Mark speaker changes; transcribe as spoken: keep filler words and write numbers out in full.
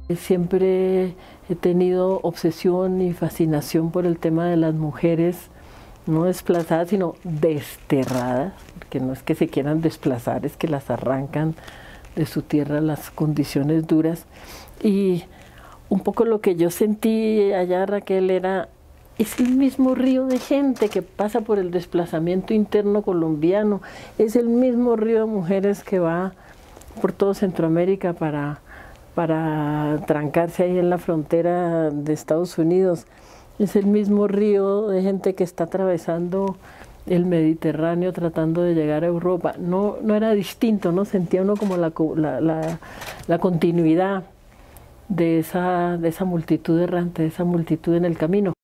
Speaker 1: Siempre he tenido obsesión y fascinación por el tema de las mujeres, no desplazadas, sino desterradas, porque no es que se quieran desplazar, es que las arrancan de su tierra las condiciones duras. Y un poco lo que yo sentí allá, Raquel, era es el mismo río de gente que pasa por el desplazamiento interno colombiano, es el mismo río de mujeres que va por todo Centroamérica para, para trancarse ahí en la frontera de Estados Unidos. Es el mismo río de gente que está atravesando el Mediterráneo tratando de llegar a Europa. No, no era distinto, ¿no? Sentía uno como la, la, la, la continuidad de esa, de esa multitud errante, de esa multitud en el camino.